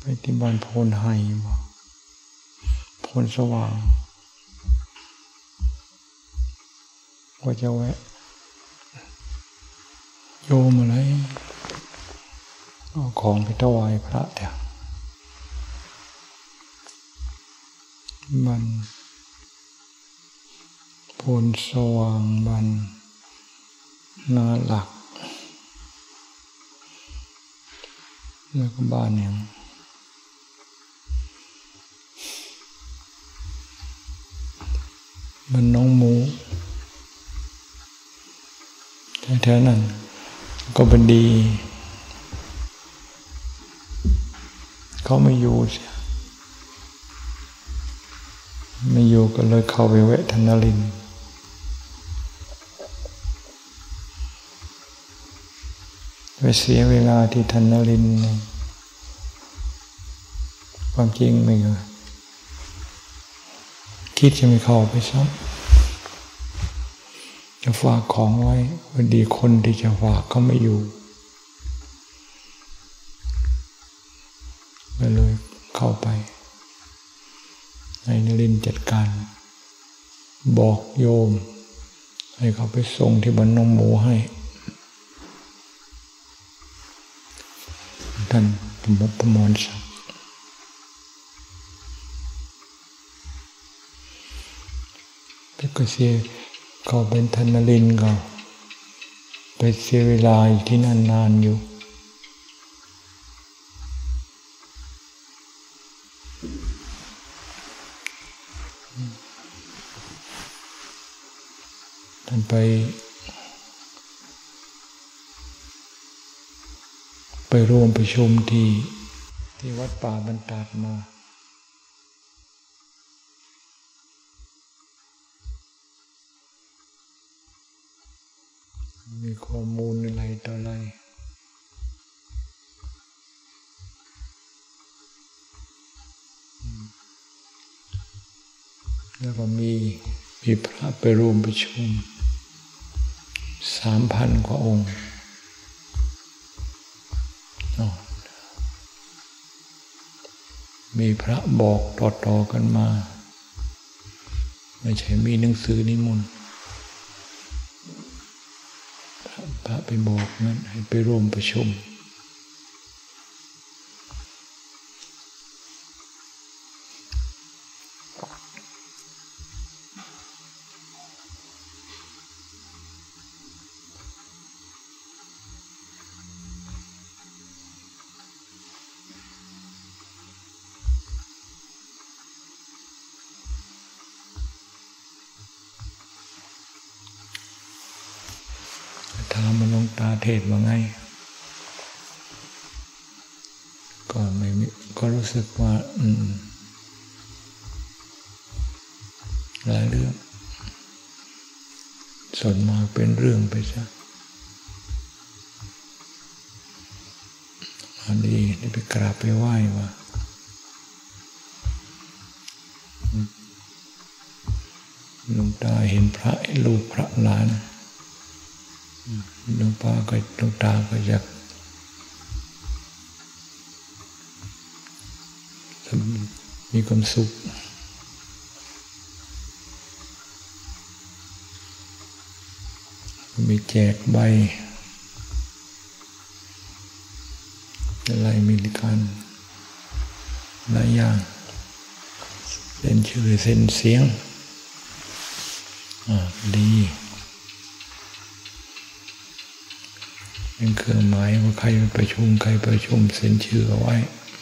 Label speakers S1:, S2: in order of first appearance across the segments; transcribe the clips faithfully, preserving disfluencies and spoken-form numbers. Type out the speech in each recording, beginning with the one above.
S1: ที่บ้านโพนไฮบ่โพนสว่างก็จะแวะโยมอะไรเอาของไปถวายพระเถอะมันโพนสว่างบันนาหลักแล้วก็บ้านเนี่ยมันน้องหมูแถวๆนั้นก็เป็นดีเขาไม่อยู่เสียไม่อยู่ก็เลยเข้าไปแวะธนรินทร์ไปเสียเวลาที่ธนรินทร์ความจริงไม่เคยคิดจะไม่เข้าไปซ้ำจะฝากของไว้พอดีคนที่จะฝากเขาไม่อยู่ก็เลยเข้าไปให้นรินทร์จัดการบอกโยมให้เขาไปส่งที่บ้านน้องหมูให้ท่านประมประมวลศักดิ์แล้วก็เสียเขาเป็นธนรินทร์ก็ไปเสียเวลาอยู่ที่นั่นนานอยู่ท่านไปไปร่วมประชุมที่ที่วัดป่าบรรดาดมามีข้อมูลอะไรต่ออะไรแล้วก็มีมีพระไปร่วมประชุมสามพันกว่าองค์มีพระบอกต่อๆกันมาไม่ใช่มีหนังสือนิมนต์พระไปบอกนั้นให้ไปร่วมประชุมถามมันหลวงตาเทศว่าไงก็ไม่มีก็รู้สึกว่าอืมหลายเรื่องส่วนมากเป็นเรื่องไปซะอันนี้ได้ไปกราบไปไหว้ว่าหลวงตาเห็นพระลูกพระหลานหลวงป้าก็หลวงตาก็อยากมีความสุขมีแจกใบอะไรมีการหลายอย่างเซ็นชื่อเซ็นเสียงอ่าดีเป็นเครื่องหมายว่าใครไปประชุมใครประชุมเซ็นชื่อเอาไว้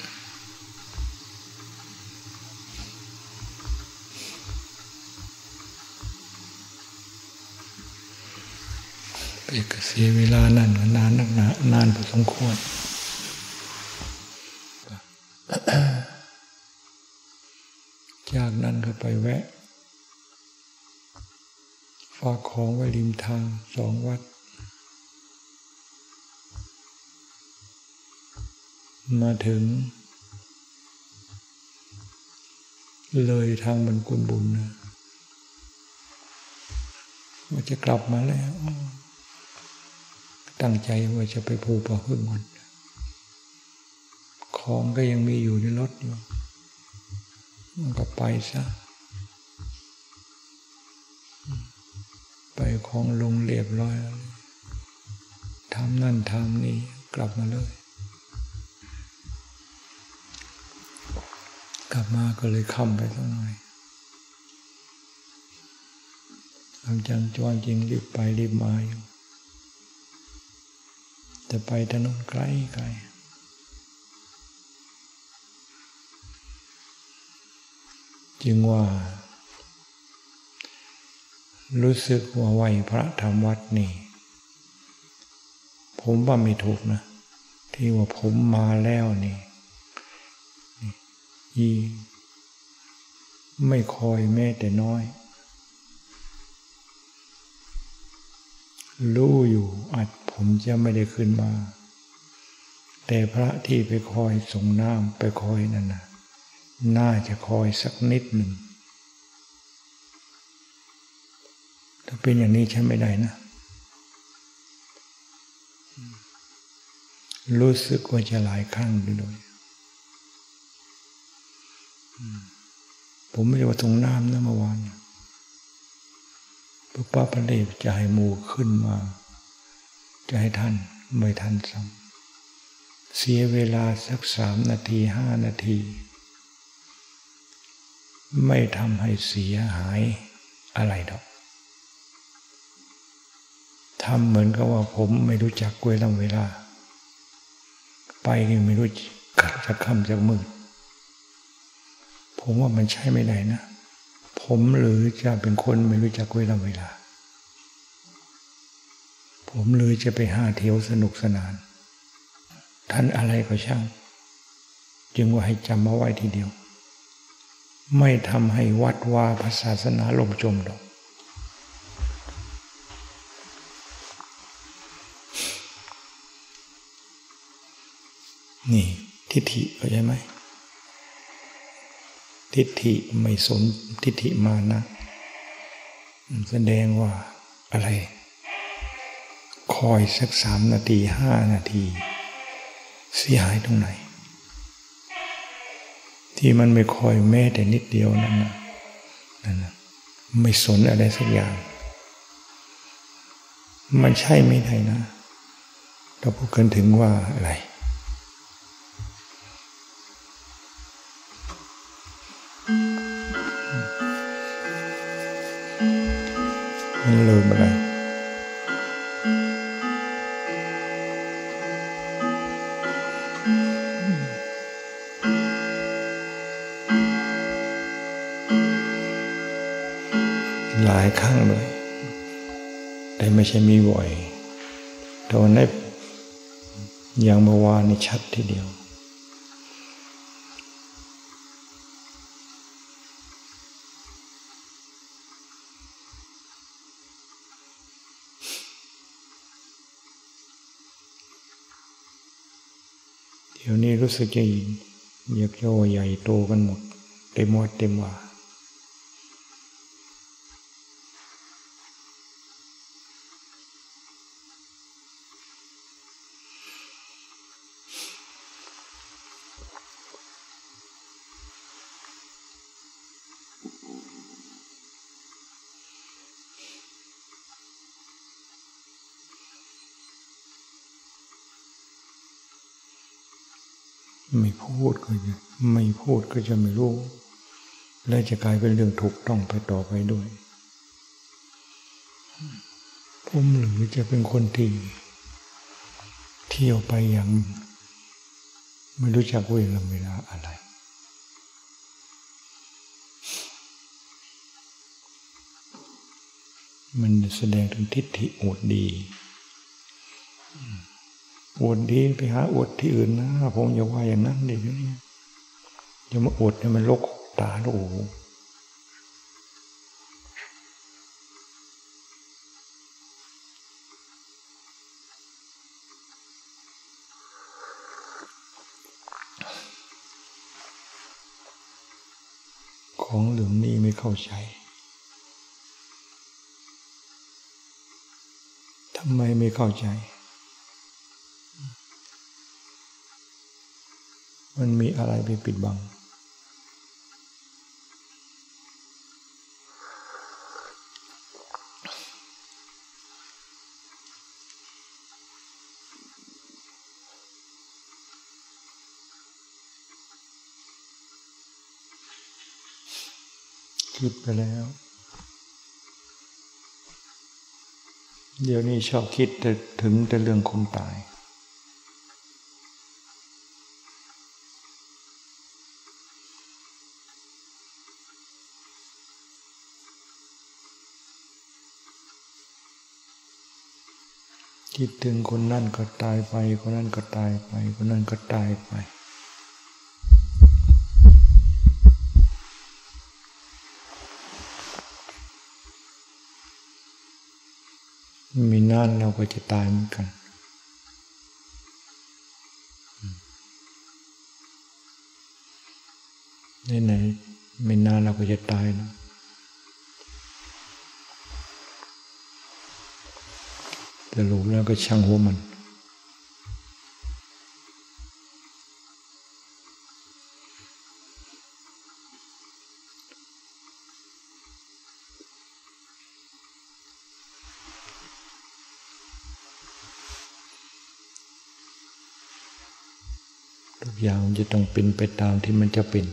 S1: ไปก็เสียเวลานั่นนานนักหนานานพอสมควรจากนั้นก็ไปแวะฝากของไว้ริมทางสองวัดมาถึงเลยทางมันกุลบุญนะว่าจะกลับมาแล้วตั้งใจว่าจะไปภูป่าพึ่งมันขของก็ยังมีอยู่ในรถอยู่มันก็ไปซะไปของลงเรียบร้อยแล้วทำนั่นทำนี่กลับมาเลยกลับมาก็เลยค่ำไปสักหน่อยทำจังจวนจริงรีบไปรีบมาอยู่แต่ไปถนนไกลไกลจึงว่ารู้สึกว่าไหวพระธรรมวัดนี่ผมว่าไม่ถูกนะที่ว่าผมมาแล้วนี่อีไม่คอยแม้แต่น้อยรู้อยู่อาจผมจะไม่ได้ขึ้นมาแต่พระที่ไปคอยส่งน้ำไปคอยนั่นนะน่าจะคอยสักนิดหนึ่งถ้าเป็นอย่างนี้ใช้ไม่ได้นะรู้สึกว่าจะหลายครั้งด้วยผมไม่ได้ว่าตรงน้ำนะเมื่อวานพระป้าพระเลวจะให้หมู่ขึ้นมาจะให้ท่านไม่ทันซ้ำเสียเวลาสักสามนาทีห้านาทีไม่ทำให้เสียหายอะไรดอกทำเหมือนกับว่าผมไม่รู้จักเวลาเวลาไปก็ไม่รู้จะค่ำจะมืดผมว่ามันใช่ไม่ได้นะผมหรือจะเป็นคนไม่รู้จักเวลาเวลาผมเลยจะไปหาเที่ยวสนุกสนานท่านอะไรก็ช่างจึงว่าให้จำมาไว้ทีเดียวไม่ทำให้วัดวาศาสนาล่มจมดอกนี่ทิฏฐิเข้าใจไหมทิฏฐิไม่สนทิฏฐิมานะแสดงว่าอะไรคอยสักสามนาทีห้านาทีเสียหายตรงไหนที่มันไม่คอยแม้แต่นิดเดียวนั่นนะนั่นนะไม่สนอะไรสักอย่างมันใช่ไม่ได้นะเราพูดกันถึงว่าอะไรมันลืมอะไรหลายครั้งเลยแต่ไม่ใช่มีบ่อยแต่วันนี้อย่างเมื่อวานนี่ชัดทีเดียวเดี๋ยวนี้รู้สึกจะอยากโยใหญ่โตกันหมดเต็มวัดเต็มว่าไม่พูดก็จะไม่พูดก็จะไม่รู้และจะกลายเป็นเรื่องถูกต้องไปต่อไปด้วยผมหรือจะเป็นคนที่เที่ยวไปอย่างไม่รู้จักเวลาเวลาอะไรมันแสดงถึงทิฏฐิอวดดีอวดดีไปหาอวดที่อื่นนะผมอย่าว่าอย่างนั้นเดี๋ยวนี้อย่ามาอวดให้มันลกตาโอ้โหของเหลืองนี้ไม่เข้าใจทำไมไม่เข้าใจมันมีอะไรไปปิดบังคิดไปแล้วเดี๋ยวนี้ชอบคิดแต่ถึงแต่เรื่องคนตายคิดถึงคนนั่นก็ตายไปคนนั้นก็ตายไปคนนั้นก็ตายไปมีนานเราก็จะตายเหมือนกันไหนๆไม่นานเราก็จะตายนะแต่รู้แล้วก็ช่างหัวมันทุกอย่างมันจะต้องเป็นไปตามที่มันจะเป็น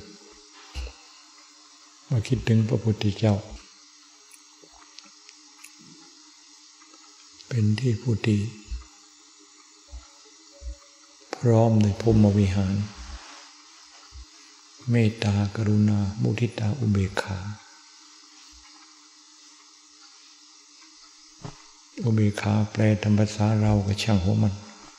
S1: มาคิดถึงพระพุทธเจ้าเป็นที่ผู้ที่พร้อมในพรหมวิหารเมตตากรุณามุทิตาอุเบกขาอุเบกขาแปลตามภาษาเราก็ช่างหัวมัน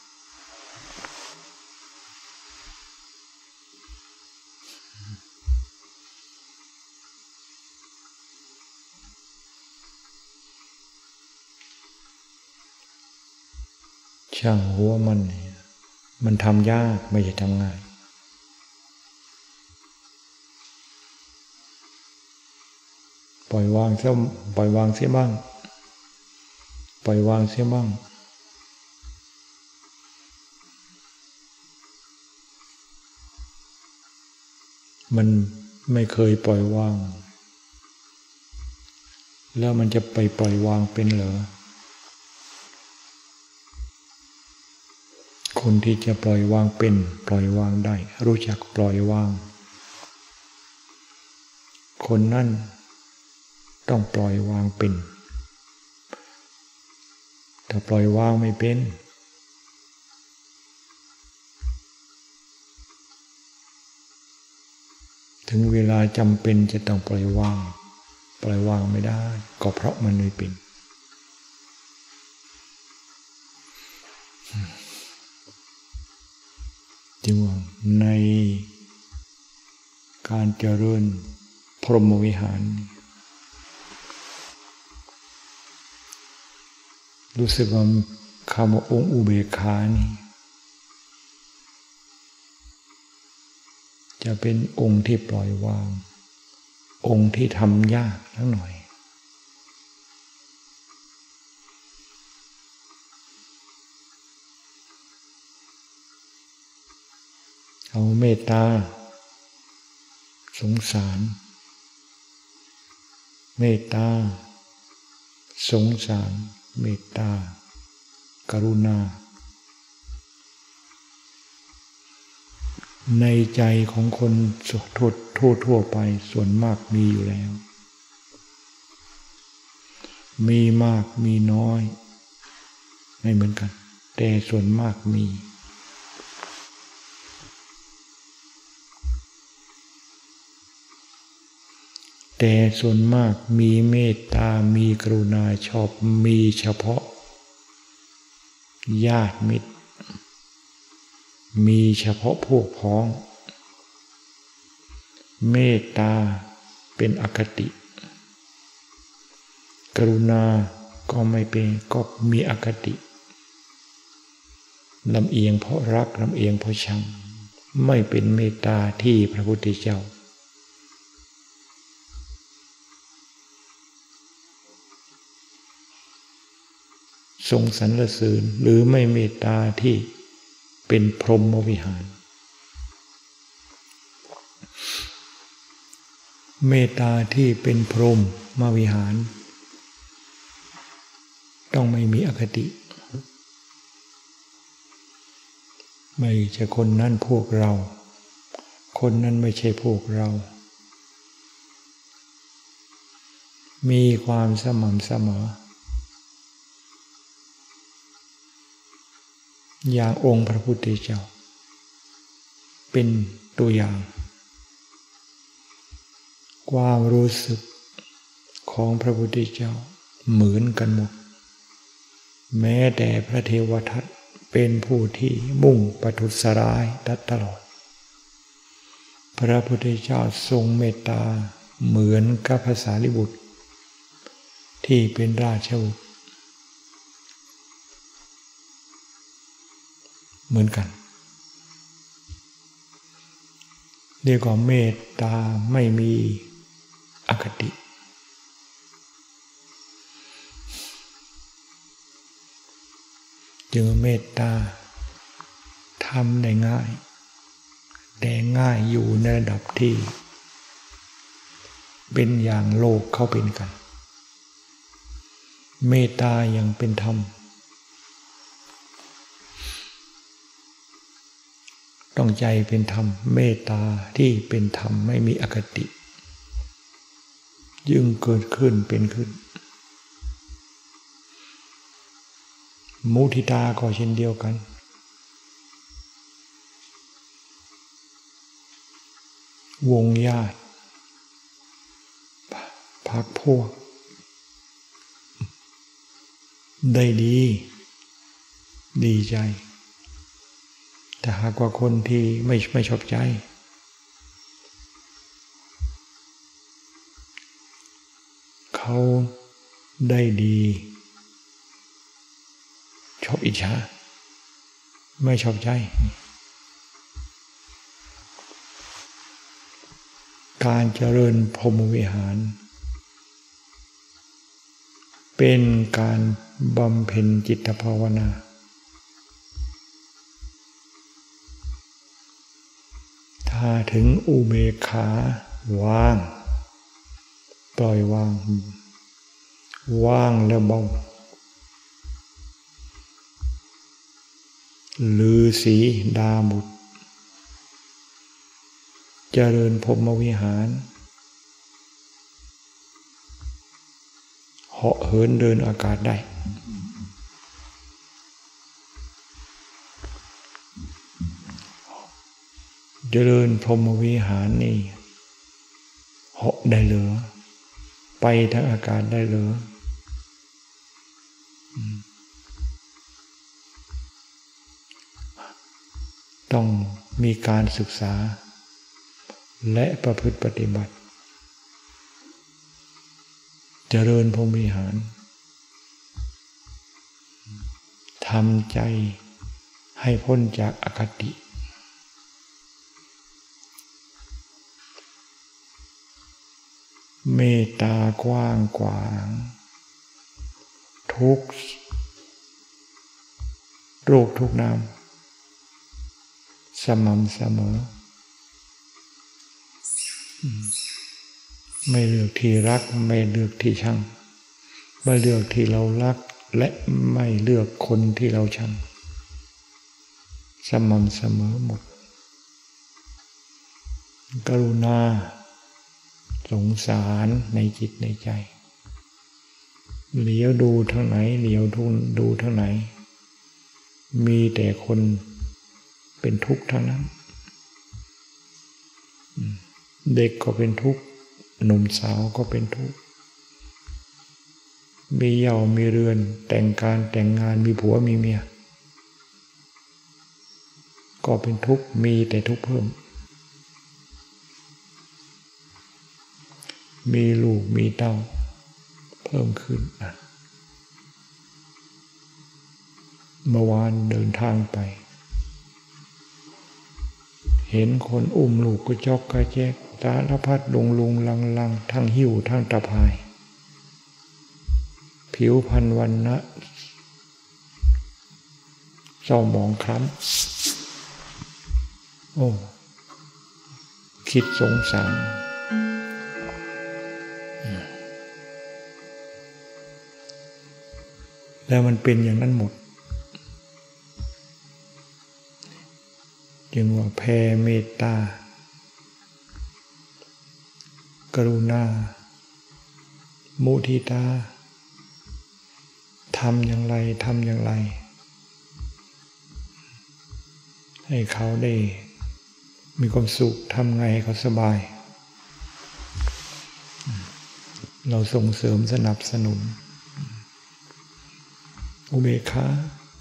S1: ช่างหัวมันมันทำยากไม่ใช่ทำง่ายปล่อยวางเสียปล่อยวางเสียบ้างปล่อยวางเสียบ้างมันไม่เคยปล่อยวางแล้วมันจะไปปล่อยวางเป็นเหรอคนที่จะปล่อยวางเป็นปล่อยวางได้รู้จักปล่อยวางคนนั้นต้องปล่อยวางเป็นถ้าปล่อยวางไม่เป็นถึงเวลาจำเป็นจะต้องปล่อยวางปล่อยวางไม่ได้ก็เพราะมันไม่เป็นจึงว่าในการเจริญพรหมวิหารรู้สึกว่าคำว่าองค์อุเบกขานี่จะเป็นองค์ที่ปล่อยวางองค์ที่ทำยากสักหน่อยเอาเมตตาสงสารเมตตาสงสารเมตตากรุณาในใจของคนทั่วทั่วทั่วไปส่วนมากมีอยู่แล้วมีมากมีน้อยไม่เหมือนกันแต่ส่วนมากมีแต่ส่วนมากมีเมตตามีกรุณาชอบมีเฉพาะญาติมิตรมีเฉพาะพวกพ้องเมตตาเป็นอคติกรุณาก็ไม่เป็นก็มีอคติลำเอียงเพราะรักลำเอียงเพราะชังไม่เป็นเมตตาที่พระพุทธเจ้าทรงสรรเสริญหรือไม่เมตตาที่เป็นพรหมวิหารเมตตาที่เป็นพรหมมาวิหารต้องไม่มีอคติไม่ใช่คนนั้นพวกเราคนนั้นไม่ใช่พวกเรามีความสม่ำเสมออย่างองค์พระพุทธเจ้าเป็นตัวอย่างความรู้สึกของพระพุทธเจ้าเหมือนกันหมดแม้แต่พระเทวทัตเป็นผู้ที่มุ่งประทุษร้ายตลอดพระพุทธเจ้าทรงเมตตาเหมือนกับพระสารีบุตรที่เป็นราชบุตรเหมือนกันเรียกว่าเมตตาไม่มีอคติจึงเมตตาทำได้ง่ายแต่ง่ายอยู่ในระดับที่เป็นอย่างโลกเขาเป็นกันเมตตายังเป็นธรรมต้องใจเป็นธรรมเมตตาที่เป็นธรรมไม่มีอคติยิ่งเกิดขึ้นเป็นขึ้นมุทิตาก็เช่นเดียวกันวงญาติพรรคพวกได้ดีดีใจแต่หากว่าคนที่ไม่ไม่ชอบใจเขาได้ดีชอบอิจฉาไม่ชอบใจการเจริญพรหมวิหารเป็นการบำเพ็ญจิตภาวนาถ้าถึงอุเบกขาวางปล่อยวางว่างแล้วเบาฤาษีดาบทเจริญพรหมวิหารเหาะเหินเดินอากาศได้เจริญพรหมวิหารนี่เหาะได้เหรอไปทางอากาศได้เหรอต้องมีการศึกษาและประพฤติปฏิบัติเจริญพรหมวิหารทำใจให้พ้นจากอคติเมตตากว้างขวางทุกโรคทุกนามสม่ำเสมอไม่เลือกที่รักไม่เลือกที่ชังไม่เลือกที่เรารักและไม่เลือกคนที่เราชังสม่ำเสมอหมดกรุณาสงสารในจิตในใจเหลียวดูทางไหนเหลียวดูทางไหนมีแต่คนเป็นทุกข์ทั้งนั้นเด็กก็เป็นทุกข์หนุ่มสาวก็เป็นทุกข์มีเหย้ามีเรือนแต่งการแต่งงานมีผัวมีเมียก็เป็นทุกข์มีแต่ทุกข์เพิ่มมีลูกมีเต้าเพิ่มขึ้นเมื่อวานเดินทางไปเห็นคนอุ้มลูกก็จอกกระแจกสารพัดลุงลุงลังลังทั้งหิ้วทั้งตะพายผิวพรรณวรรณะเศร้าหมองคล้ำโอ้คิดสงสารแล้วมันเป็นอย่างนั้นหมดจึงว่าแผ่เมตตากรุณามุทิตาทำอย่างไรทำอย่างไรให้เขาได้มีความสุขทำไงให้เขาสบายเราส่งเสริมสนับสนุนอุเบกขา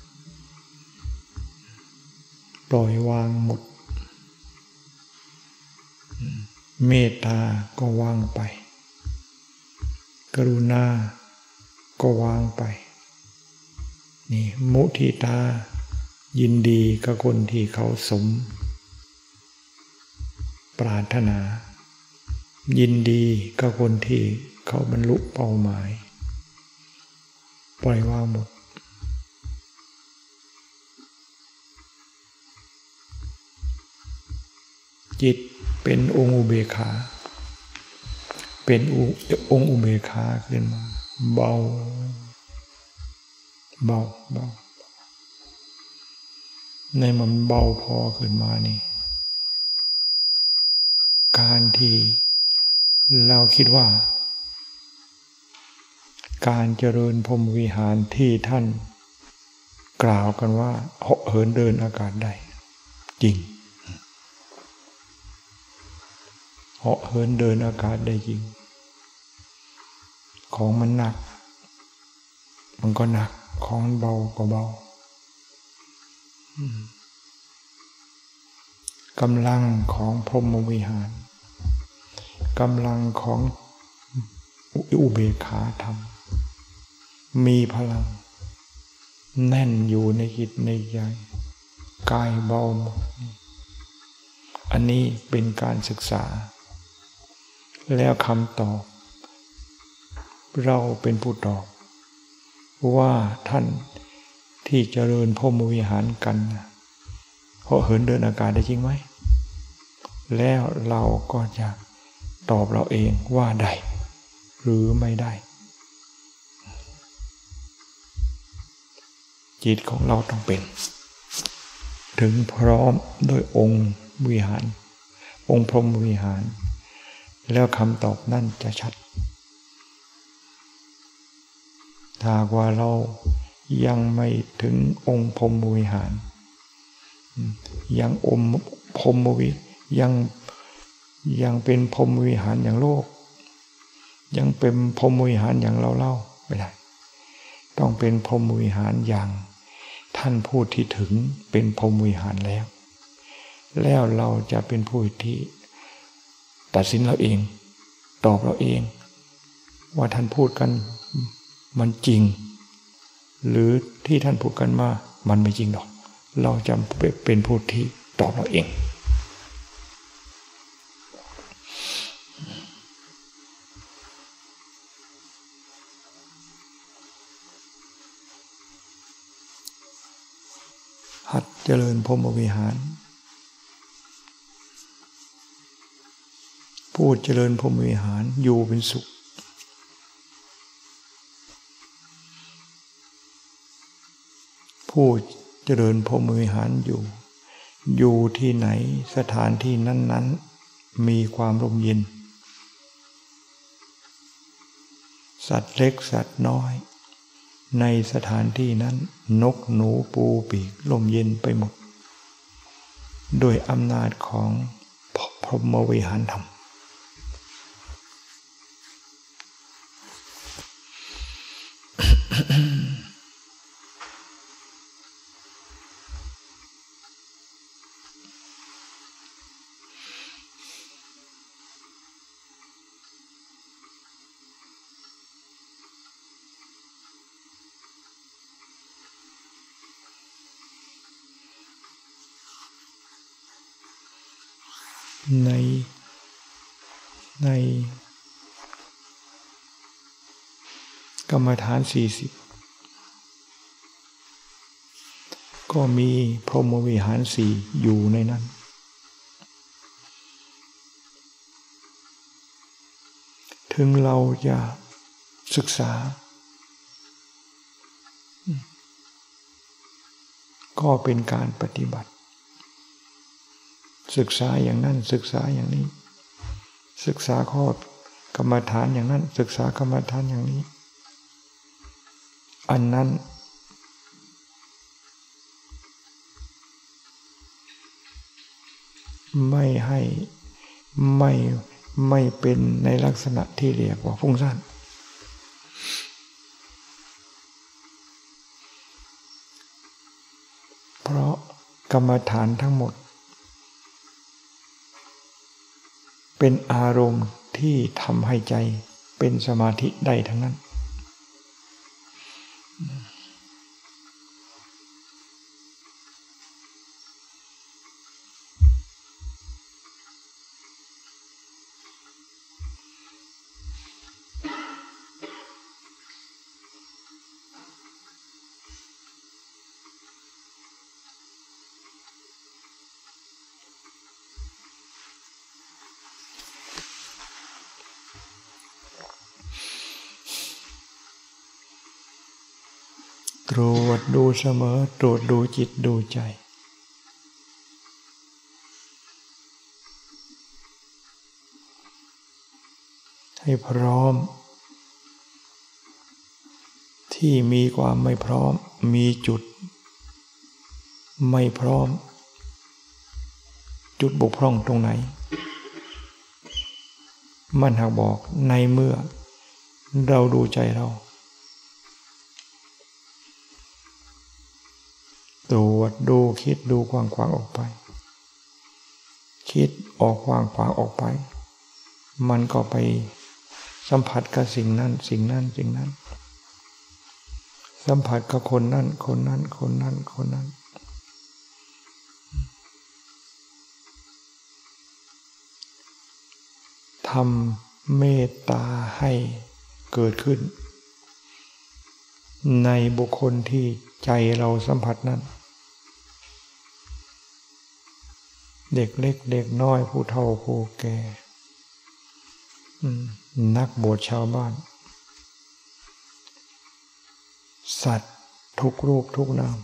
S1: ปล่อยวางหมดเมตตาก็วางไปกรุณาก็วางไปนี่มุทิตายินดีกับคนที่เขาสมปรารถนายินดีกับคนที่เขาบรรลุเป้าหมายปล่อยวางหมดจิตเป็นองค์อุเบกขาเป็นองค์อุเบกขาขึ้นมาเบาเบาเบาในมันเบาพอขึ้นมานี่การที่เราคิดว่าการเจริญพรหมวิหารที่ท่านกล่าวกันว่าเหาะเหินเดินอากาศได้จริงเหาะเหินเดินอากาศได้จริงของมันหนักมันก็หนักของมันเบาก็เบากำลังของพรหมวิหารกำลังของอุเบกขาธรรมมีพลังแน่นอยู่ในจิตในใจกายเบาหมดอันนี้เป็นการศึกษาแล้วคำตอบเราเป็นผู้ตอบว่าท่านที่เจริญพรหมวิหารกันเหาะเหินเดินอากาศได้จริงไหมแล้วเราก็จะตอบเราเองว่าได้หรือไม่ได้จิตของเราต้องเป็นถึงพร้อมด้วยองค์วิหารองค์พรหมวิหารแล้วคำตอบนั่นจะชัดถ้าว่าเรายังไม่ถึงองค์พรหมวิหารยังอมพรหมวิยังยังเป็นพรหมวิหารอย่างโลกยังเป็นพรหมวิหารอย่างเราเล่าไม่ได้ต้องเป็นพรหมวิหารอย่างท่านผู้ที่ถึงเป็นพรหมวิหารแล้วแล้วเราจะเป็นผู้ที่ตัดสินเราเองตอบเราเองว่าท่านพูดกันมันจริงหรือที่ท่านพูดกันมามันไม่จริงหรอกเราจะเป็นผู้ที่ตอบเราเองหัดเจริญพรหมวิหารพูดเจริญพรหมวิหารอยู่เป็นสุขผู้เจริญพรหมวิหารอยู่อยู่ที่ไหนสถานที่นั้นๆมีความร่มเย็นสัตว์เล็กสัตว์น้อยในสถานที่นั้นนกหนูปูปีกร่มเย็นไปหมดโดยอำนาจของพรหมวิหารธรรมในในกรรมฐานสี่สิบก็มีพรหมวิหารสี่อยู่ในนั้นถึงเราจะศึกษาก็เป็นการปฏิบัติศึกษาอย่างนั้นศึกษาอย่างนี้ศึกษาข้อกรรมฐานอย่างนั้นศึกษากรรมฐานอย่างนี้อันนั้นไม่ให้ไม่ไม่เป็นในลักษณะที่เรียกว่าฟุ้งซ่านเพราะกรรมฐานทั้งหมดเป็นอารมณ์ที่ทำให้ใจเป็นสมาธิได้ทั้งนั้นตรวจดูเสมอตรวจดูจิตดูใจให้พร้อมที่มีความไม่พร้อมมีจุดไม่พร้อมจุดบกพร่องตรงไหนมันหากบอกในเมื่อเราดูใจเราตรวจดูคิดดูกว้างขวางออกไปคิดออกกว้างขวางออกไปมันก็ไปสัมผัสกับสิ่งนั้นสิ่งนั้นสิ่งนั้นสัมผัสกับคนนั้นคนนั้นคนนั้นคนนั้นทำเมตตาให้เกิดขึ้นในบุคคลที่ใจเราสัมผัสนั้นเด็กเล็กเด็กน้อยผู้เฒ่าผู้แก่นักบวชชาวบ้านสัตว์ทุกรูปทุกนาม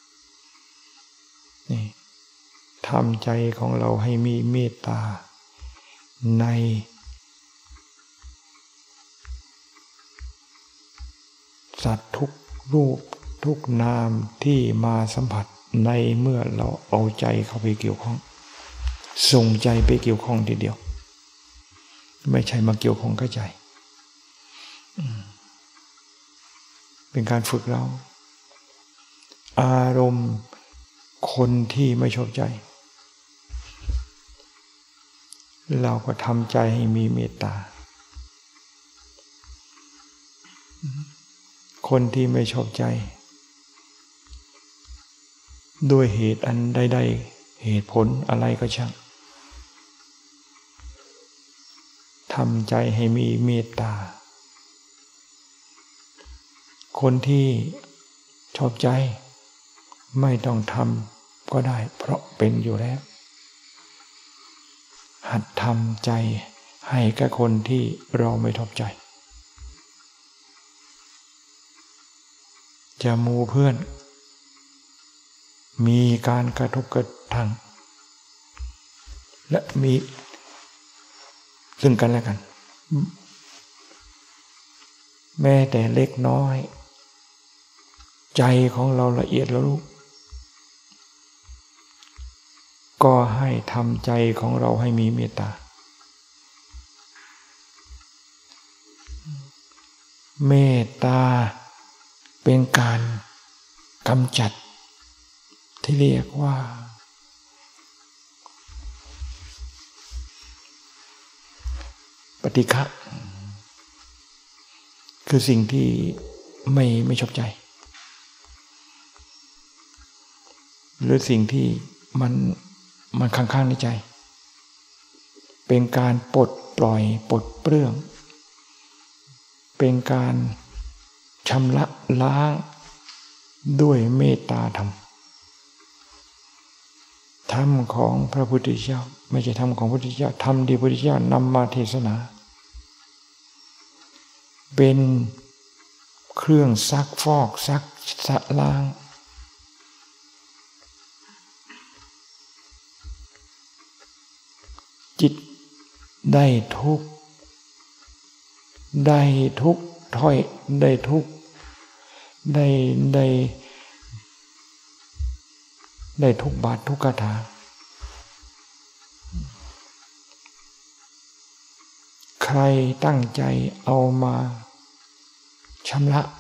S1: นี่ทำใจของเราให้มีเมตตาในสัตว์ทุกรูปทุกนามที่มาสัมผัสในเมื่อเราเอาใจเข้าไปเกี่ยวข้องส่งใจไปเกี่ยวข้องทีเดียวไม่ใช่มาเกี่ยวข้องกับใจเป็นการฝึกเราอารมณ์คนที่ไม่ชอบใจเราก็ทำใจให้มีเมตตาคนที่ไม่ชอบใจด้วยเหตุอันใดๆเหตุผลอะไรก็ช่างทำใจให้มีเมตตาคนที่ชอบใจไม่ต้องทำก็ได้เพราะเป็นอยู่แล้วหัดทำใจให้กับคนที่เราไม่ชอบใจจะหมู่เพื่อนมีการกระทบกระทั่งและมีซึ่งกันและกันแม้แต่เล็กน้อยใจของเราละเอียดแล้วลูกก็ให้ทำใจของเราให้มีเมตตาเมตตาเป็นการกำจัดที่เรียกว่าปฏิฆะคือสิ่งที่ไม่ไม่ชอบใจหรือสิ่งที่มันมันค้างๆในใจเป็นการปลดปล่อยปลดเปลื้องเป็นการชำระล้างด้วยเมตตาธรรมธรรมของพระพุทธเจ้าไม่ใช่ธรรมของพระพุทธเจ้าธรรมที่พระพุทธเจ้านำมาเทศนาเป็นเครื่องซักฟอกซักสะล้างจิตได้ทุกได้ทุกถ้อยได้ทุกได้ได้ได้ทุกบาททุกคาถาใครตั้งใจเอามาชำระ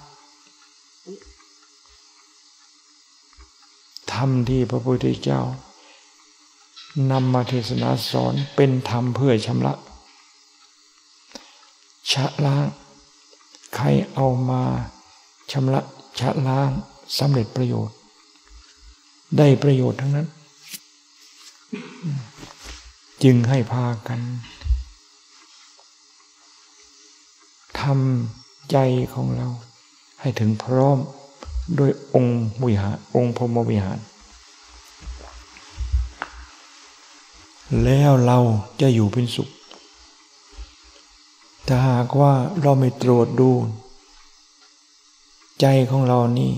S1: ธรรมที่พระพุทธเจ้านำมาเทศนาสอนเป็นธรรมเพื่อชำระชะล้างใครเอามาชำระชะล้างสำเร็จประโยชน์ได้ประโยชน์ทั้งนั้นจึงให้พากันทำใจของเราให้ถึงพร้อมโดยองค์วิหารองค์พรหมวิหารแล้วเราจะอยู่เป็นสุขถ้าหากว่าเราไม่ตรวจดูใจของเรานี่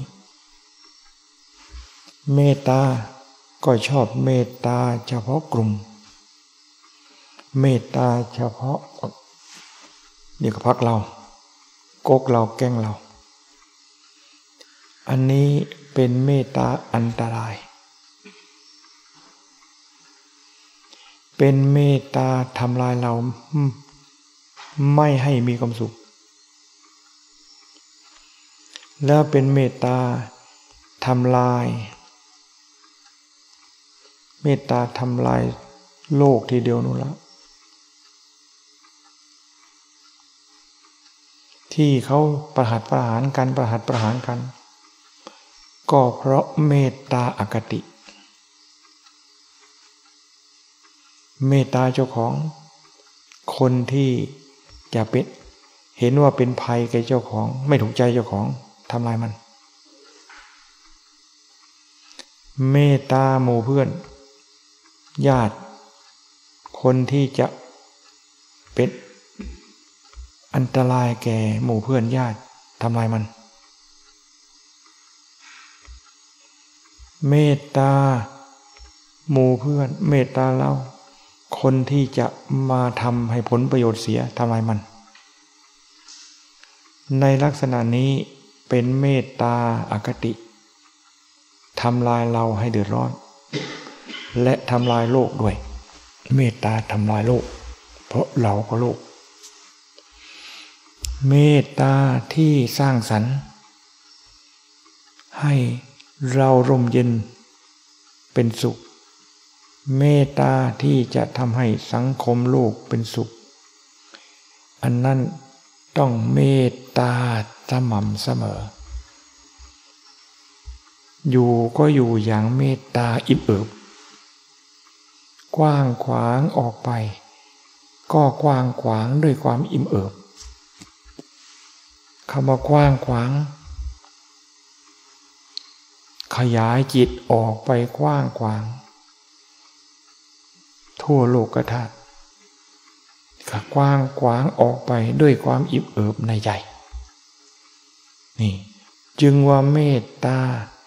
S1: เมตตาก็ชอบเมตตาเฉพาะกลุ่มเมตตาเฉพาะนี่ก็พักเรากกเราแกล้งเราอันนี้เป็นเมตตาอันตรายเป็นเมตตาทำลายเราไม่ให้มีความสุขแล้วเป็นเมตตาทำลายเมตตาทำลายโลกทีเดียวนู่นละที่เขาประหัตประหารกันประหัตประหารกันก็เพราะเมตตาอคติเมตตาเจ้าของคนที่จะเป็นเห็นว่าเป็นภัยแก่เจ้าของไม่ถูกใจเจ้าของทำลายมันเมตตาหมู่เพื่อนญาติคนที่จะเป็นอันตรายแก่หมู่เพื่อนญาติทำลายมันเมตตาหมู่เพื่อนเมตตาเราคนที่จะมาทำให้ผลประโยชน์เสียทำลายมันในลักษณะนี้เป็นเมตตาอคติทำลายเราให้เดือดร้อนและทำลายโลกด้วยเมตตาทำลายโลกเพราะเราก็โลกเมตตาที่สร้างสรรค์ให้เราร่มเย็นเป็นสุขเมตตาที่จะทำให้สังคมโลกเป็นสุขอันนั้นต้องเมตตาสม่ำเสมออยู่ก็อยู่อย่างเมตตาอิ่มเอิบกว้างขวางออกไปก็กว้างขวางด้วยความอิ่มเอิบคำว่ากว้างขวางขยายจิตออกไปกว้างขวางทั่วโลกธาตุกว้างขวางออกไปด้วยความอิ่มเอิบในใจนี่จึงว่าเมตตา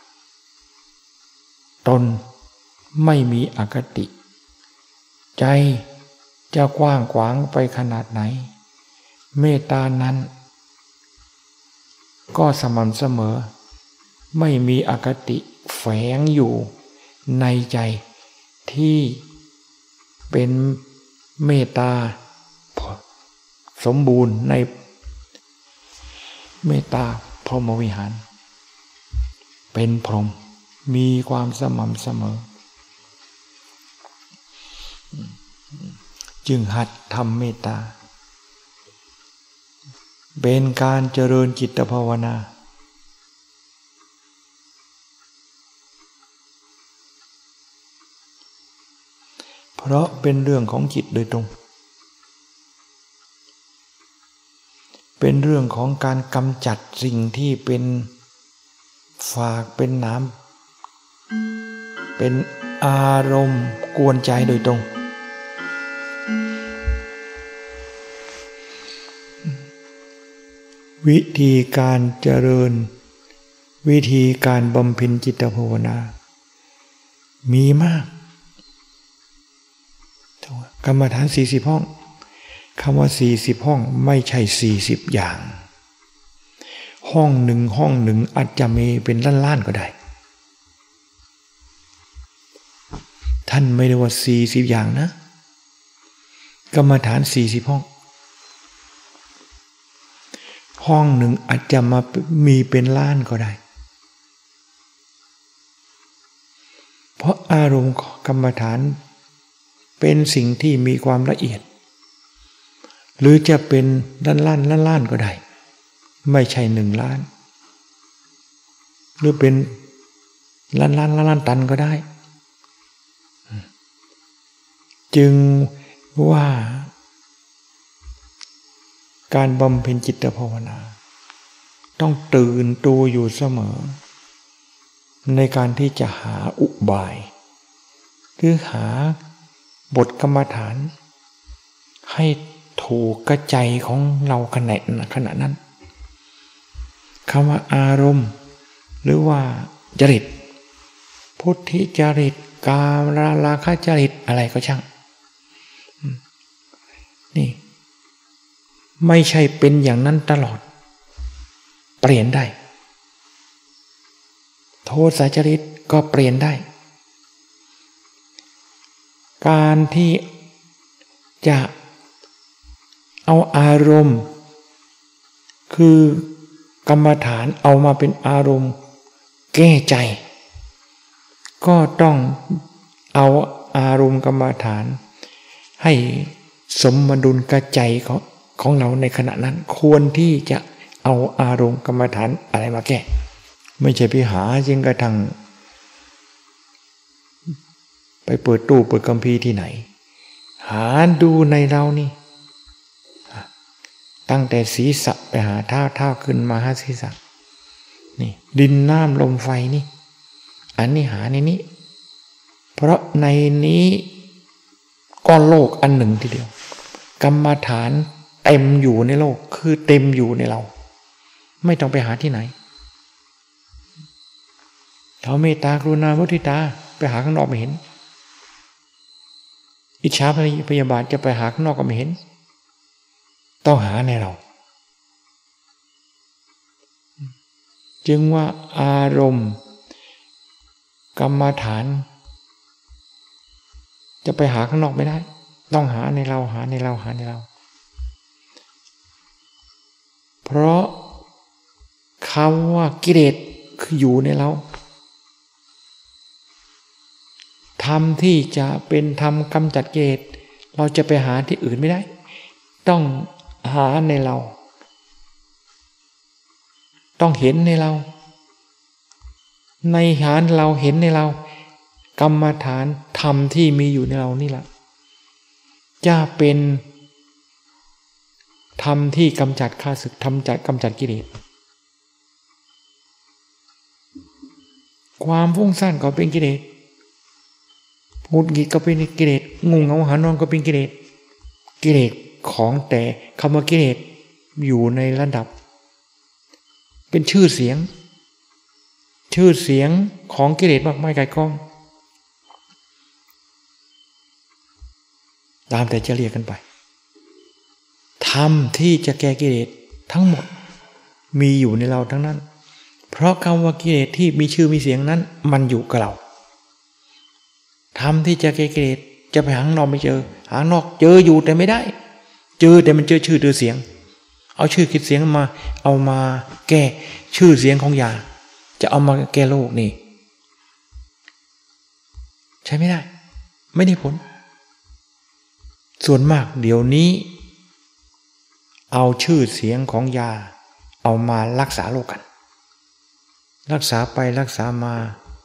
S1: ตนไม่มีอคติใจจะกว้างขวางไปขนาดไหนเมตตานั้นก็สม่ำเสมอไม่มีอคติแฝงอยู่ในใจที่เป็นเมตตาสมบูรณ์ในเมตตาพรหมวิหารเป็นพรหมมีความสม่ำเสมอจึงหัดทำเมตตาเป็นการเจริญจิตภาวนาเพราะเป็นเรื่องของจิตโดยตรงเป็นเรื่องของการกำจัดสิ่งที่เป็นฝากเป็นน้ำเป็นอารมณ์กวนใจโดยตรงวิธีการเจริญวิธีการบำเพ็ญจิตภาวนามีมากกรรมฐานสี่สิบห้องคำว่าสี่สิบห้องไม่ใช่สี่สิบอย่างห้องหนึ่งห้องหนึ่งอาจจะมีเป็นล้านๆก็ได้ท่านไม่ได้ว่าสี่สิบอย่างนะกรรมฐานสี่สิบห้องห้องหนึ่งอาจจะมามีเป็นล้านก็ได้เพราะอารมณ์กรรมฐานเป็นสิ่งที่มีความละเอียดหรือจะเป็นล้านล้านล้านล้านก็ได้ไม่ใช่หนึ่งล้านหรือเป็นล้านล้านล้านล้านตันก็ได้จึงว่าการบำเพ็ญจิตภาวนาต้องตื่นตัวอยู่เสมอในการที่จะหาอุบายคือหาบทกรรมฐานให้ถูกกระใจของเราขณะขณะนั้นคำว่าอารมณ์หรือว่าจริตพุทธิจริตกามราคะจริตอะไรก็ช่างนี่ไม่ใช่เป็นอย่างนั้นตลอดเปลี่ยนได้โทสะจริตก็เปลี่ยนได้การที่จะเอาอารมณ์คือกรรมฐานเอามาเป็นอารมณ์แก้ใจก็ต้องเอาอารมณ์กรรมฐานให้สมดุลกับใจของของเราในขณะนั้นควรที่จะเอาอารมณ์กรรมฐานอะไรมาแก้ไม่ใช่ไปหาจริงกระทั่งไปเปิดตู้เปิดคัมภีร์ที่ไหนหาดูในเรานี่ตั้งแต่ศีรษะไปหาเท้าเท้าขึ้นมาหาศีรษะนี่ดินน้ำลมไฟนี่อันนี้หาในนี้เพราะในนี้ก็โลกอันหนึ่งทีเดียวกรรมฐานเต็มอยู่ในโลกคือเต็มอยู่ในเราไม่ต้องไปหาที่ไหนเขาเมตตากรุณามุทิตาไปหาข้างนอกไม่เห็นอิจฉาพยาบาทจะไปหาข้างนอกก็ไม่เห็นต้องหาในเราจึงว่าอารมณ์กรรมฐานจะไปหาข้างนอกไม่ได้ต้องหาในเราหาในเราหาในเราเพราะคำว่ากิเลสคืออยู่ในเราธรรมที่จะเป็นธรรมกำจัดกิเลสเราจะไปหาที่อื่นไม่ได้ต้องหาในเราต้องเห็นในเราในหาเราเห็นในเรากรรมฐานธรรมที่มีอยู่ในเรานี่แหละจะเป็นธรรมที่กำจัดข้าศึกทำจัดกำจัดกิเลสความฟุ้งซ่านก็เป็นกิเลสหงุดหงิดก็เป็นกิเลสงุ่งเหงาหานอนก็เป็นกิเลสกิเลสของแต่คำว่ากิเลสอยู่ในระดับเป็นชื่อเสียงชื่อเสียงของกิเลสมากมายไกลกองตามแต่จะเรียกกันไปธรรมที่จะแก้กิเลสทั้งหมดมีอยู่ในเราทั้งนั้นเพราะคำว่ากิเลสที่มีชื่อมีเสียงนั้นมันอยู่กับเราธรรมที่จะแก้กิเลสจะไปหาข้างนอกไม่เจอหาข้างนอกเจออยู่แต่ไม่ได้เจอแต่มันเจอชื่อเจอเสียงเอาชื่อคิดเสียงมาเอามาแก้ชื่อเสียงของยาจะเอามาแก้โลกนี่ใช้ไม่ได้ไม่ได้ผลส่วนมากเดี๋ยวนี้เอาชื่อเสียงของยาเอามารักษาโรคกันรักษาไปรักษามา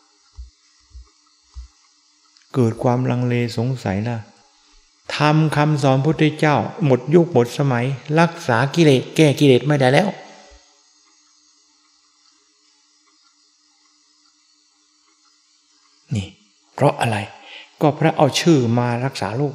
S1: เกิดความลังเลสงสัยนะทำคำสอนพุทธเจ้าหมดยุคหมดสมัยรักษากิเลสแก้กิเลสไม่ได้แล้วนี่เพราะอะไรก็เพราะเอาชื่อมารักษาโรค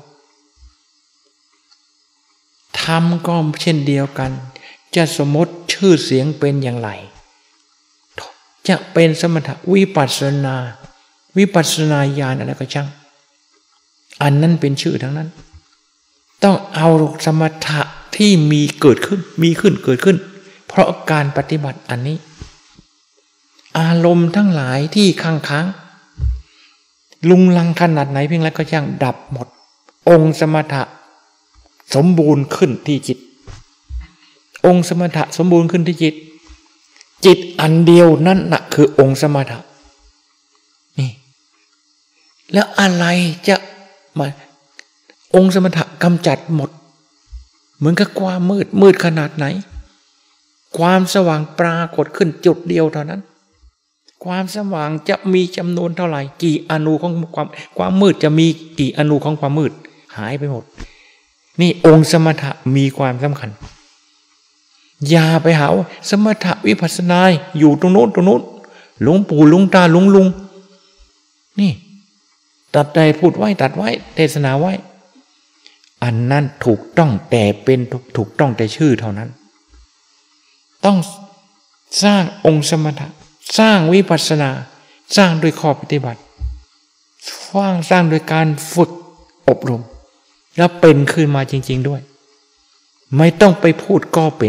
S1: ธรรมก็เช่นเดียวกันจะสมมติชื่อเสียงเป็นอย่างไรจะเป็นสมถะวิปัสสนาวิปัสสนาญาณอะไรก็ช่างอันนั้นเป็นชื่อทั้งนั้นต้องเอาสมถะที่มีเกิดขึ้นมีขึ้นเกิดขึ้นเพราะการปฏิบัติอันนี้อารมณ์ทั้งหลายที่ค้างค้างลุงลังขนาดไหนเพียงไรก็ช่างดับหมดองค์สมถะสมบูรณ์ขึ้นที่จิตองค์สมถะสมบูรณ์ขึ้นที่จิตจิตอันเดียวนั่นน่ะคือองค์สมถะนี่แล้วอะไรจะมาองค์สมถะกำจัดหมดเหมือนกับความมืดมืดขนาดไหนความสว่างปรากฏขึ้นจุดเดียวเท่านั้นความสว่างจะมีจำนวนเท่าไหร่กี่อนูของความความมืดจะมีกี่อนูของความมืดหายไปหมดนี่องค์สมถะมีความสำคัญอย่าไปหาสมถะวิปัสสนาอยู่ตรงโน้นตรงโน้นหลวงปู่หลวงตาหลวงลุงนี่ตัดใจพูดไว้ตัดไว้เทศนาไว้อันนั้นถูกต้องแต่เป็นถูกต้องแต่ชื่อเท่านั้นต้องสร้างองค์สมถะสร้างวิปัสสนาสร้างด้วยข้อปฏิบัติสร้างสร้างโดยการฝึกอบรมแล้วเป็นขึ้นมาจริงๆด้วยไม่ต้องไปพูดก็เป็น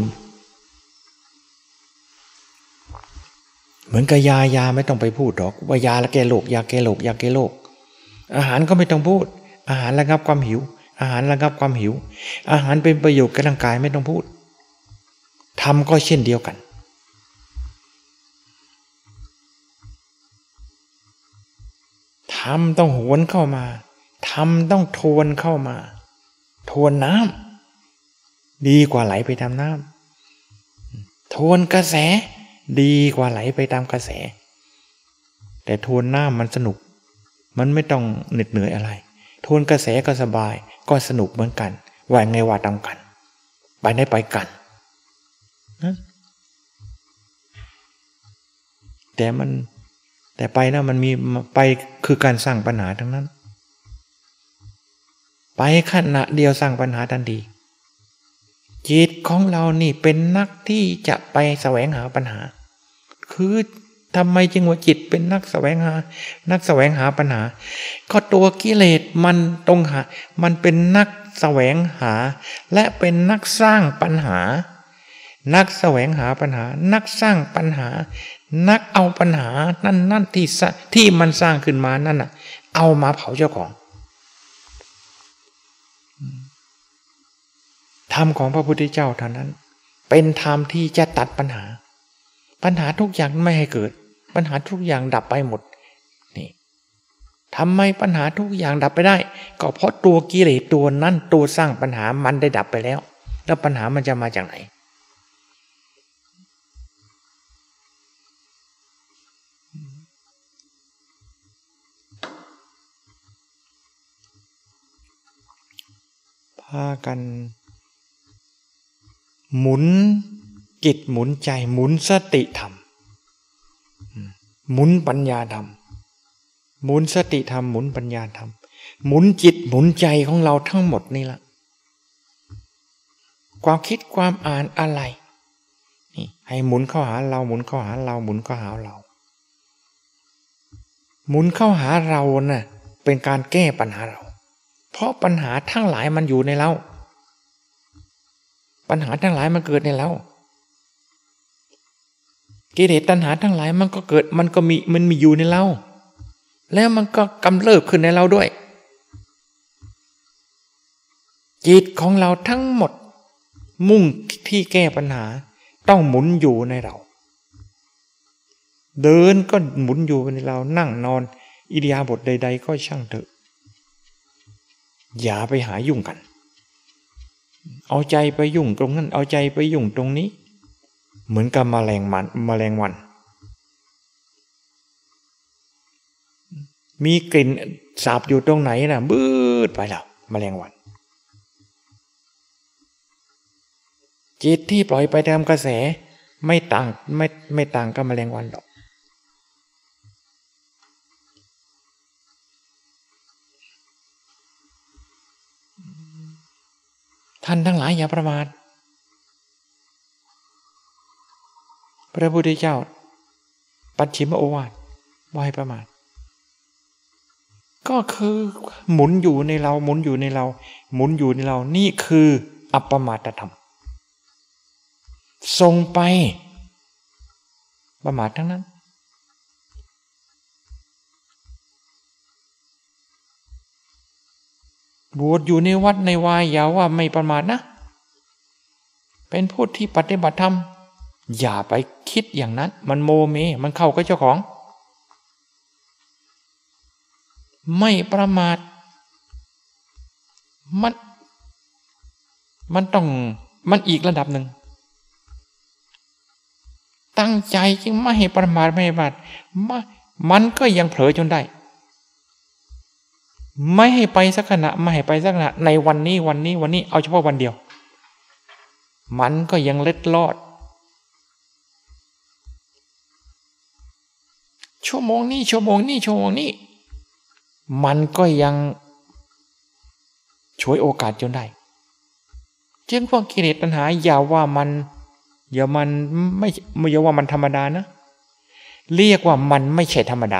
S1: เหมือนกับยายาไม่ต้องไปพูดหรอกว่ายาละแก้โรคยาแก้โรคยาแก้โรคอาหารก็ไม่ต้องพูดอาหารระงับความหิวอาหารระงับความหิวอาหารเป็นประโยชน์กับร่างกายไม่ต้องพูดทำก็เช่นเดียวกันทำต้องหวนเข้ามาทำต้องทวนเข้ามาทวนน้ำดีกว่าไหลไปตามน้ำทวนกระแสดีกว่าไหลไปตามกระแสแต่ทวนน้ำมันสนุกมันไม่ต้องเหน็ดเหนื่อยอะไรทวนกระแสก็สบายก็สนุกเหมือนกันว่าไงว่าตามกันไปได้ไปกันนะแต่มันแต่ไปนะมันมีไปคือการสร้างปัญหาทั้งนั้นไปขณะเดียวสร้างปัญหาทันทีจิตของเรานี่เป็นนักที่จะไปแสวงหาปัญหาคือทำไมจึงว่าจิตเป็นนักแสวงหานักแสวงหาปัญหาก็ตัวกิเลสมันตรงหามันเป็นนักแสวงหาและเป็นนักสร้างปัญหานักแสวงหาปัญหานักสร้างปัญหานักเอาปัญหานั่นนั่นที่ที่มันสร้างขึ้นมานั่นน่ะเอามาเผาเจ้าของธรรมของพระพุทธเจ้าเท่านั้นเป็นธรรมที่จะตัดปัญหาปัญหาทุกอย่างไม่ให้เกิดปัญหาทุกอย่างดับไปหมดนี่ทำไมปัญหาทุกอย่างดับไปได้ก็เพราะตัวกิเลสตัวนั้นตัวสร้างปัญหามันได้ดับไปแล้วแล้วปัญหามันจะมาจากไหนพากันหมุนจิตหมุนใจหมุนสติธรรมหมุนปัญญาธรรมหมุนสติธรรมหมุนปัญญาธรรมหมุนจิตหมุนใจของเราทั้งหมดนี่ละความคิดความอ่านอะไรนี่ให้หมุนเข้าหาเราหมุนเข้าหาเราหมุนเข้าหาเราหมุนเข้าหาเราน่ะเป็นการแก้ปัญหาเราเพราะปัญหาทั้งหลายมันอยู่ในเราปัญหาทั้งหลายมันเกิดในเรากิเลสตัณหาทั้งหลายมันก็เกิดมันก็มีมันมีอยู่ในเราแล้วมันก็กำเริบขึ้นในเราด้วยจิตของเราทั้งหมดมุ่งที่แก้ปัญหาต้องหมุนอยู่ในเราเดินก็หมุนอยู่ในเรานั่งนอนอิริยาบถใดๆก็ช่างเถอะอย่าไปหายุ่งกันเอาใจไปยุ่งตรงนั้นเอาใจไปยุ่งตรงนี้เหมือนกับแมลงมันแมลงวันมีกลิ่นสาบอยู่ตรงไหนน่ะบืดไปแล้วแมลงวันจิตที่ปล่อยไปตามกระแสไม่ต่างไม่ไม่ต่างกับแมลงวันหรอกท่านทั้งหลายอย่าประมาทพระพุทธเจ้าปัจฉิมโอวาทว่าให้ประมาทก็คือหมุนอยู่ในเราหมุนอยู่ในเราหมุนอยู่ในเรานี่คืออัปปมาตธรรมส่งไปประมาททั้งนั้นบวชอยู่ในวัดในวายอย่าว่าไม่ประมาทนะเป็นผู้ที่ปฏิบัติธรรมอย่าไปคิดอย่างนั้นมันโมเมมันเข้ากับเจ้าของไม่ประมาทมันมันต้องมันอีกระดับหนึ่งตั้งใจจึงไม่ให้ประมาทไม่ให้ประมาทมันก็ยังเผลอจนได้ไม่ให้ไปสักขณะไม่ให้ไปสักขณะในวันนี้วันนี้วันนี้เอาเฉพาะวันเดียวมันก็ยังเล็ดลอดชั่วโมงนี้ชั่วโมงนี้ชั่วโมงนี้มันก็ยังฉวยโอกาสจนได้จึงพวกกิเลสตัณหาอย่าว่ามันอย่ามันไม่ไม่อย่าว่ามันธรรมดานะเรียกว่ามันไม่ใช่ธรรมดา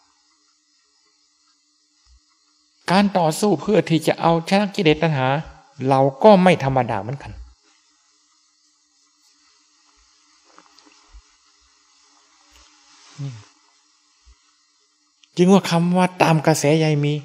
S1: การต่อสู้เพื่อที่จะเอาชนะกิเลสตัณหาเราก็ไม่ธรรมดาเหมือนกันจึงว่าคำว่าตามกระแสใยมี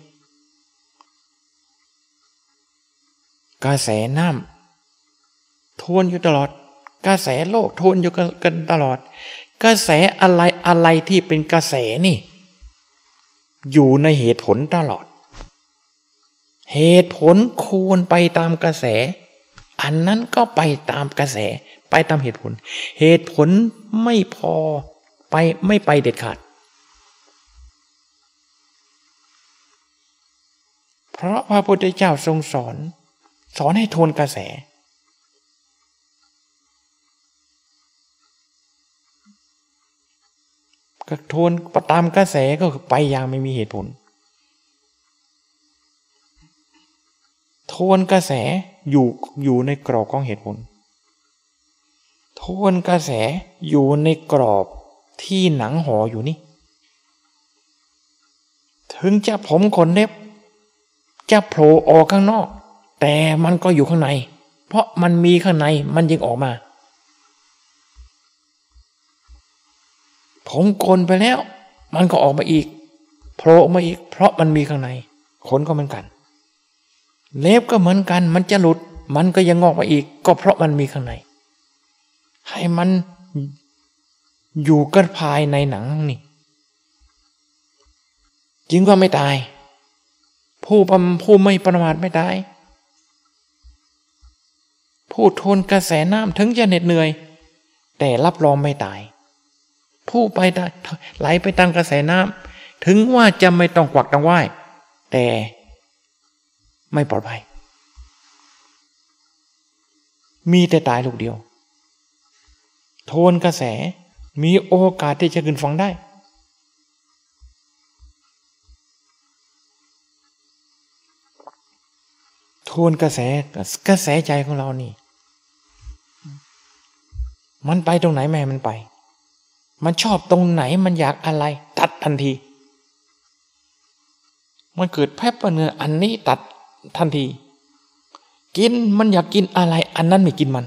S1: กระแสน้ำทวนอยู่ตลอดกระแสโลกทวนอยู่กันตลอดกระแสอะไรอะไรที่เป็นกระแสนี่อยู่ในเหตุผลตลอดเหตุผลควรไปตามกระแสอันนั้นก็ไปตามกระแสไปตามเหตุผลเหตุผลไม่พอไปไม่ไปเด็ดขาดเพราะพระพุทธเจ้าทรงสอนสอนให้ทวนกระแสก็ทวนตามกระแสก็คือไปอย่างไม่มีเหตุผลทวนกระแสอยู่อยู่ในกรอบของเหตุผลทวนกระแสอยู่ในกรอบที่หนังห่ออยู่นี่ถึงจะผมขนเล็บจะโผล่ออกข้างนอกแต่มันก็อยู่ข้างในเพราะมันมีข้างในมันยิงออกมาผมโกนไปแล้วมันก็ออกมาอีกโผล่ออกมาอีกเพราะมันมีข้างในขนก็เหมือนกันเล็บก็เหมือนกันมันจะหลุดมันก็ยังงอกมาอีกก็เพราะมันมีข้างในให้มันอยู่กันภายในหนังนี่จริงก็ไม่ตายผู้ผู้ไม่ประมาทไม่ตายผู้ทนกระแสน้ำถึงจะเหน็ดเหนื่อยแต่รับรองไม่ตายผู้ไปไหลไปตามกระแสน้ำถึงว่าจะไม่ต้องกวักต้องไหว้แต่ไม่ปลอดภัยมีแต่ตายลูกเดียวทวนกระแสมีโอกาสที่จะขึ้นฝั่งได้ทวนกระแสกระแสใจของเรานี่มันไปตรงไหนแม่มันไปมันชอบตรงไหนมันอยากอะไรตัดทันทีมันเกิดแพร่ประเนื้ออันนี้ตัดทันทีกินมันอยากกินอะไรอันนั้นไม่กินมัน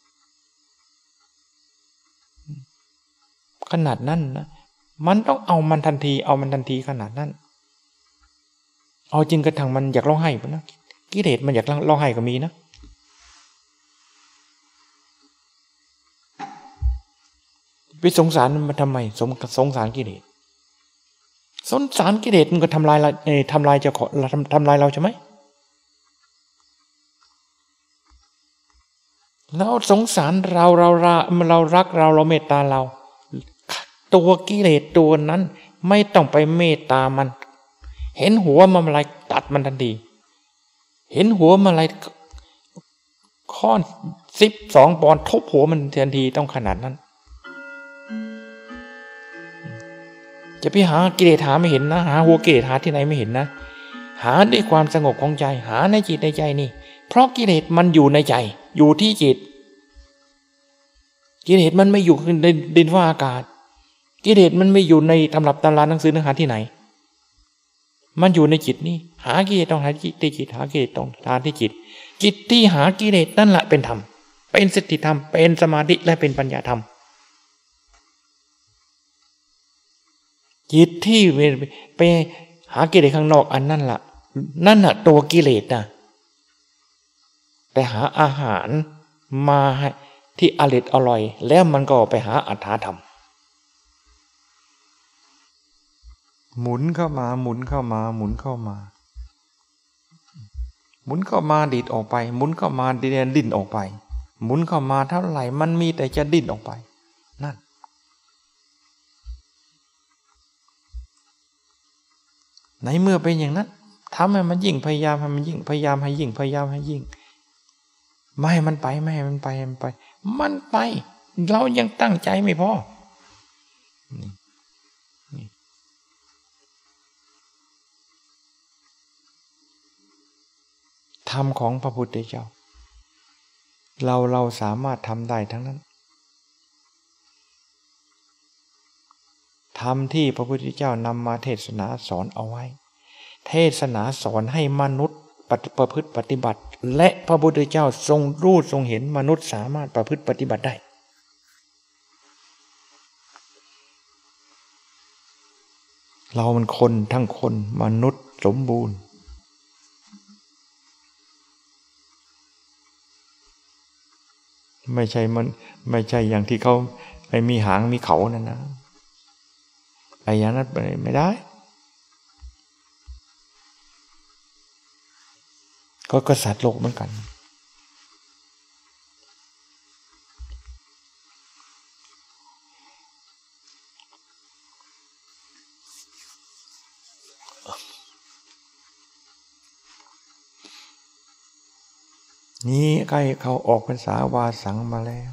S1: ขนาดนั้นนะมันต้องเอามันทันทีเอามันทันทีขนาดนั้นเอาจริงกระทั่งมันอยากร้องไห้ปะนะกิเลสมันอยากร้องไห้ก็มีนะไปสงสารมันทำไมสงสงสารกิเลสสงสารกิเลสมันก็ทำลายเราเอ่อทำลายเจ้าของทำทำลายเราใช่ไหมแล้วสงสารเราเราเราเรารักเราเราเมตตาเราตัวกิเลสตัวนั้นไม่ต้องไปเมตตามันเห็นหัวมันอะไรตัดมันทันทีเห็นหัวมันอะไรค้อนสิบสองปอนด์ทุบหัวมันทันทีต้องขนาดนั้นจะไปหากิเลสหาไม่เห็นนะหาหัวกิเลสหาที่ไหนไม่เห็นนะหาด้วยความสงบของใจหาในจิตในใจนี่เพราะกิเลสมันอยู่ในใจอยู่ที่จิตกิเลสมันไม่อยู่ในดินฟ้าอากาศกิเลสมันไม่อยู่ในตำรับตำราหนังสือเนื้อหาที่ไหนมันอยู่ในจิตนี่หากิเลสต้องหาที่จิตหากิเลสต้องหาที่จิตจิตที่หากิเลสนั่นแหละเป็นธรรมเป็นสติธรรมเป็นสมาธิและเป็นปัญญาธรรมจิตที่ไปหากิเลสข้างนอกอันนั่นแหละนั่นน่ะตัวกิเลสนะแต่หาอาหารมาให้ที่อร่อยอร่อยแล้วมันก็ไปหาอัตถธรรมหมุนเข้ามาหมุนเข้ามาหมุนเข้ามาหมุนเข้ามาดีดออกไปหมุนเข้ามาดีดดิ้นออกไปหมุนเข้ามาเท่าไหร่มันมีแต่จะดิ้นออกไปนั่นในเมื่อเป็นอย่างนั้นทำให้มันยิ่งพยายามให้มันยิ่งพยายามให้ยิ่งพยายามให้ยิ่งไม่ให้มันไปไม่ให้มันไปมันไปมันไปเรายังตั้งใจไม่พอธรรมของพระพุทธเจ้าเราเราสามารถทำได้ทั้งนั้นธรรมที่พระพุทธเจ้านำมาเทศนาสอนเอาไว้เทศนาสอนให้มนุษย์ประพฤติปฏิบัติและพระพุทธเจ้าทรงรู้ทรงเห็นมนุษย์สามารถประพฤติปฏิบัติได้เรามันคนทั้งคนมนุษย์สมบูรณ์ไม่ใช่มันไม่ใช่อย่างที่เขาไปมีหางมีเขานั่นนะไอ้อย่างนั้นไม่ได้ก็กษัตริย์โลกเหมือนกันนี่ใกล้เขาออกพรรษาวาสังมาแล้ว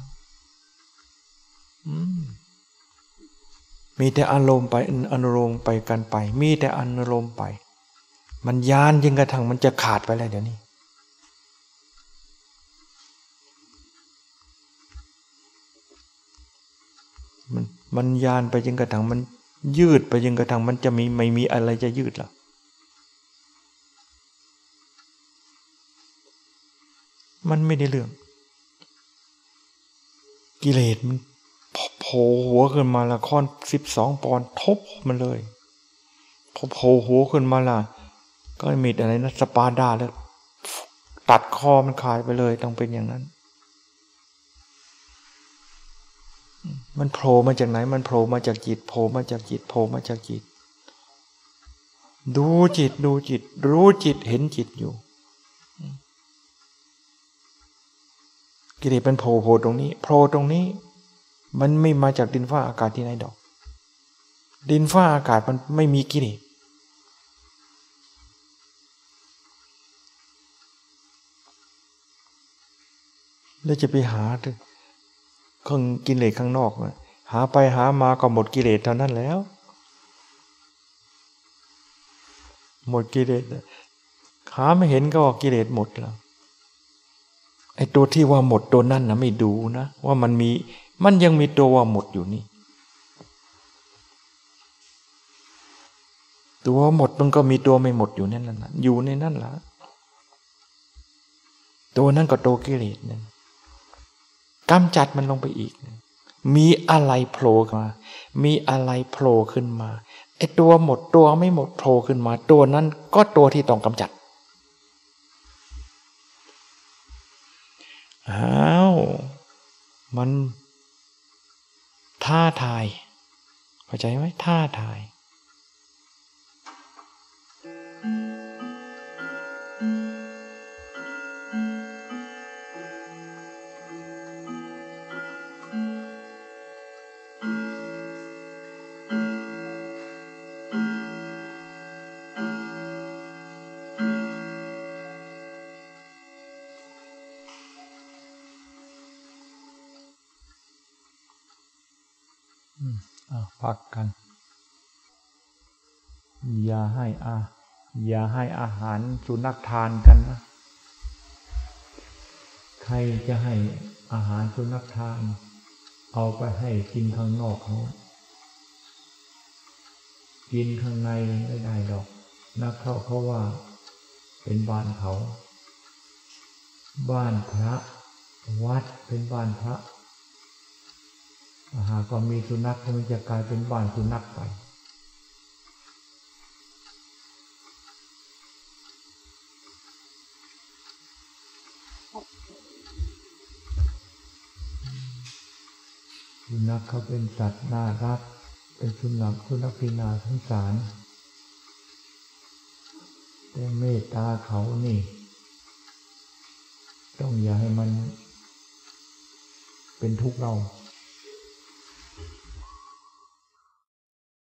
S1: มีแต่อารมณ์ไปอนุโลมไปกันไปมีแต่อนุโลมไปมันยานยิ่งกระทั่งมันจะขาดไปแล้วเดี๋ยวนี้มันมันยานไปยิ่งกระทั่งมันยืดไปยิ่งกระทั่งมันจะมีไม่มีอะไรจะยืดหรอกมันไม่ได้เรื่องกิเลสมันโผล่หัวขึ้นมาละค้อนสิบสองปอนด์ทบมันเลยพอโผล่หัวขึ้นมาละก็มีอะไรนะสปาดาแล้วตัดคอมันขาดไปเลยต้องเป็นอย่างนั้นมันโผล่มาจากไหนมันโผล่มาจากจิตโผล่มาจากจิตโผล่มาจากจิตดูจิตดูจิตรู้จิตเห็นจิตอยู่กิเลสเป็นโผล่โผล่ตรงนี้โผล่ตรงนี้มันไม่มาจากดินฟ้าอากาศที่ไหนดอกดินฟ้าอากาศมันไม่มีกิเลสแล้วจะไปหาข้างกิเลสข้างนอกหาไปหามาก็หมดกิเลสเท่านั้นแล้วหมดกิเลสหาไม่เห็นก็กิเลสหมดแล้วไอ้ตัวที่ว่าหมดตัวนั่นนะไม่ดูนะว่ามันมีมันยังมีตัวว่าหมดอยู่นี่ตัวหมดมันก็มีตัวไม่หมดอยู่นั่นน่ะอยู่ในนั่นล่ะตัวนั้นก็ตัวกิเลสนั่นกำจัดมันลงไปอีกมีอะไรโผล่มามีอะไรโผล่ขึ้นมาไอ้ตัวหมดตัวไม่หมดโผล่ขึ้นมาตัวนั้นก็ตัวที่ต้องกำจัดอ้าวมันท้าทายเข้าใจไหมท้าทายพักกันอย่าให้อาอย่าให้อาหารสุนัขทานกันนะใครจะให้อาหารสุนัขทานเอาไปให้กินข้างนอกเขากินข้างในไม่ได้หรอกนักเขาเขาว่าเป็นบ้านเขาบ้านพระวัดเป็นบ้านพระหากว่ามีสุนัขก็มันจะกลายเป็นบ้านสุนัขไปสุนัขเขาเป็นสัตว์น่ารักเป็นสุนัขสุนัขพินาสงสารแต่เมตตาเขานี่ต้องอย่าให้มันเป็นทุกข์เรา